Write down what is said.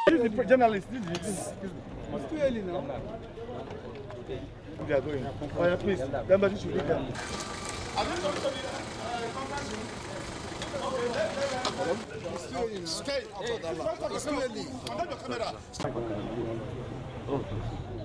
This is the journalist. This is It's too early now. they are going. Oh, yeah, please. Remember, this should be there. It's too early.